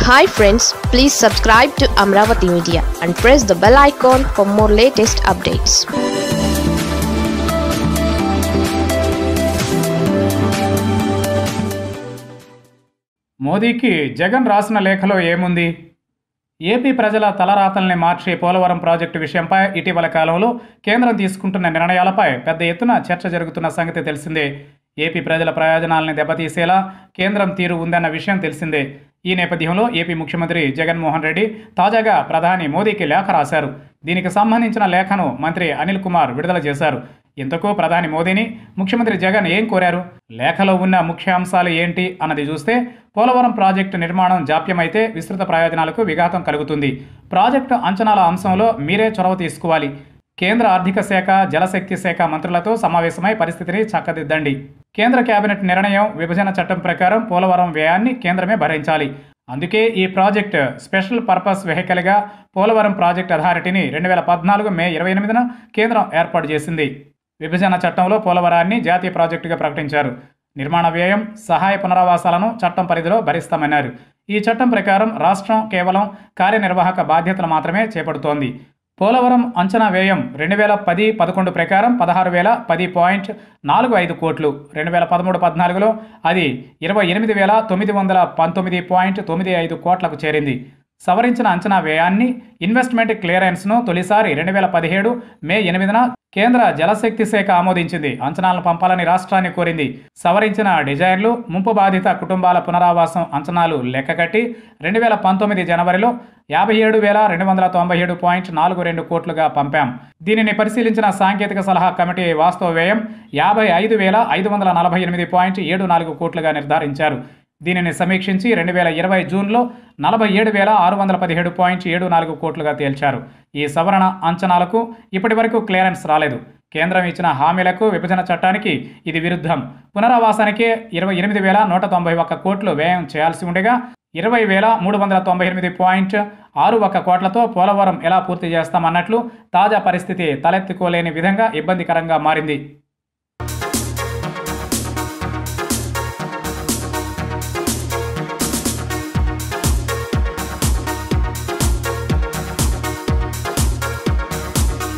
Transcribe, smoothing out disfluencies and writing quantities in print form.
Hi friends, please subscribe to Amaravathi Media and press the bell icon for more latest updates. మోదీకి జగన్ రాసిన లేఖలో ఏముంది? AP ప్రజల తలరాతల్ని మార్చే పోలవరం ప్రాజెక్టు విషయంపై ఇటీవల కాలంలో కేంద్రం తీసుకుంటున్న నిర్ణయాలపై పెద్ద ఎత్తున చర్చ జరుగుతున్న సంగతి తెలిసిందే. ఏపీ ప్రజల ప్రయోజనాలను దెబ్బతీసేలా కేంద్రం తీరు ఉందన్న విషయం తెలిసిందే. ఈ నేపథ్యంలో ఏపీ ముఖ్యమంత్రి జగన్మోహన్ రెడ్డి తాజాగా ప్రధాని మోదీకి లేఖ రాశారు. దీనికి సంబంధించిన లేఖను మంత్రి అనిల్ కుమార్ విడుదల చేశారు. ఇంతకు ప్రధాని మోదీని ముఖ్యమంత్రి జగన్ ఏం కోరారు? లేఖలో ఉన్న ముఖ్య అంశాలు ఏంటి అన్నది చూస్తే, పోలవరం ప్రాజెక్టు నిర్మాణం జాప్యమైతే విస్తృత ప్రయోజనాలకు విఘాతం కలుగుతుంది. ప్రాజెక్టు అంచనాల అంశంలో మీరే చొరవ తీసుకోవాలి. కేంద్ర ఆర్థిక శాఖ, జలశక్తి శాఖ మంత్రులతో సమావేశమై పరిస్థితిని చక్కదిద్దండి. కేంద్ర కేబినెట్ నిర్ణయం, విభజన చట్టం ప్రకారం పోలవరం వ్యయాన్ని కేంద్రమే భరించాలి. అందుకే ఈ ప్రాజెక్టు స్పెషల్ పర్పస్ వెహికల్గా పోలవరం ప్రాజెక్ట్ అథారిటీని 2014 మే 28న కేంద్రం ఏర్పాటు చేసింది. విభజన చట్టంలో పోలవరాన్ని జాతీయ ప్రాజెక్టుగా ప్రకటించారు. నిర్మాణ వ్యయం, సహాయ పునరావాసాలను చట్టం పరిధిలో భరిస్తామన్నారు. ఈ చట్టం ప్రకారం రాష్ట్రం కేవలం కార్యనిర్వాహక బాధ్యతలు మాత్రమే చేపడుతోంది. పోలవరం అంచనా వ్యయం 2010-11 ప్రకారం 16,010.45 కోట్లు, 2013-14లో అది 28,919.95 కోట్లకు చేరింది. సవరించిన అంచనా వ్యయాన్ని, ఇన్వెస్ట్మెంట్ క్లియరెన్స్ను తొలిసారి 2017 మే 8న కేంద్ర జలశక్తి శాఖ ఆమోదించింది. అంచనాలను పంపాలని రాష్ట్రాన్ని కోరింది. సవరించిన డిజైన్లు, ముంపు బాధిత కుటుంబాల పునరావాసం అంచనాలు లెక్కగట్టి 2019 జనవరిలో 57,297.42 కోట్లుగా పంపాం. దీనిని పరిశీలించిన సాంకేతిక సలహా కమిటీ వాస్తవ వ్యయం 55,548.74 కోట్లుగా నిర్ధారించారు. దీనిని సమీక్షించి 2020 జూన్లో 47,617.74 కోట్లుగా తేల్చారు. ఈ సవరణ అంచనాలకు ఇప్పటి వరకు క్లియరెన్స్ రాలేదు. కేంద్రం ఇచ్చిన హామీలకు, విభజన చట్టానికి ఇది విరుద్ధం. పునరావాసానికే 28,191 కోట్లు వ్యయం చేయాల్సి ఉండగా 20,398.61 కోట్లతో పోలవరం ఎలా పూర్తి చేస్తామన్నట్లు తాజా పరిస్థితి తలెత్తుకోలేని విధంగా ఇబ్బందికరంగా మారింది.